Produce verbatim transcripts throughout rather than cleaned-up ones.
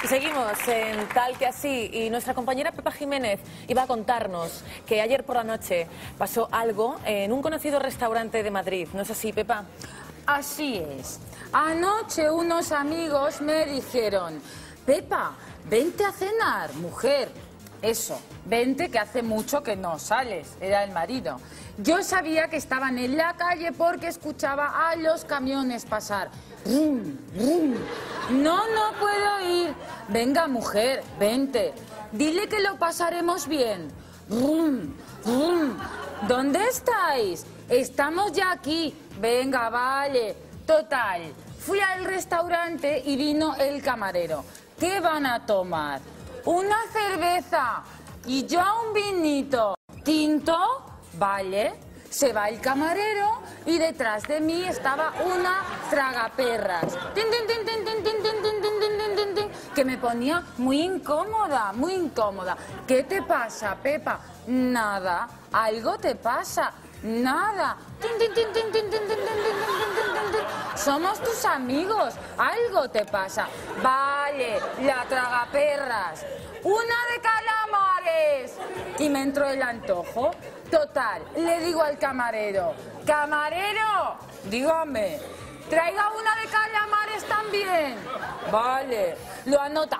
Seguimos en Tal que Así y nuestra compañera Pepa Jiménez iba a contarnos que ayer por la noche pasó algo en un conocido restaurante de Madrid. ¿No es así, Pepa? Así es. Anoche unos amigos me dijeron: Pepa, vente a cenar, mujer. Eso, vente que hace mucho que no sales, era el marido. Yo sabía que estaban en la calle porque escuchaba a los camiones pasar. Rum, rum. No, no puedo ir. Venga, mujer, vente. Dile que lo pasaremos bien. Rum, rum. ¿Dónde estáis? Estamos ya aquí. Venga, vale. Total, fui al restaurante y vino el camarero. ¿Qué van a tomar? Una cerveza y yo un vinito. ¿Tinto? Vale. Se va el camarero y detrás de mí estaba una tragaperras. Tin, tin, tin, tin, tin, tin, tin, tin, tin, tin, tin, tin, que me ponía muy incómoda, muy incómoda. ¿Qué te pasa, Pepa? Nada. ¿Algo te pasa? Nada. Tin, tin, tin, tin, tin, tin, tin, tin, tin, tin, tin. Somos tus amigos. Algo te pasa. Vale, la tragaperras. Una de calamares. Y me entró el antojo. Total, le digo al camarero: camarero, dígame, traiga una de calamares también. Vale, lo anota.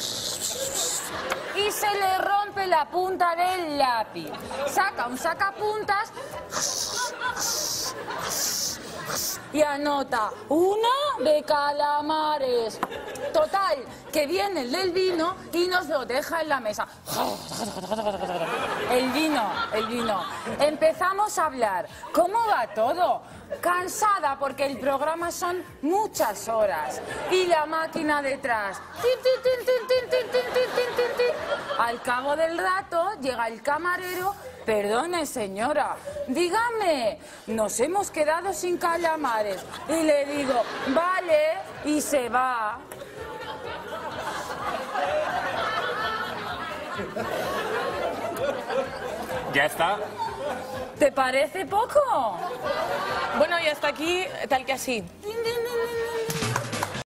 Y se le rompe la punta del lápiz. Saca un sacapuntas y anota una de calamares. Total, que viene el del vino y nos lo deja en la mesa. El vino, el vino. Empezamos a hablar. ¿Cómo va todo? Cansada porque el programa son muchas horas. Y la máquina detrás. Tin, tin, tin, tin, tin, tin, tin, tin, tin, tin. Al cabo del rato llega el camarero. Perdone, señora, dígame, nos hemos quedado sin calamares. Y le digo, vale, y se va. Ya está. ¿Te parece poco? Bueno, y hasta aquí Tal que Así. Din, din,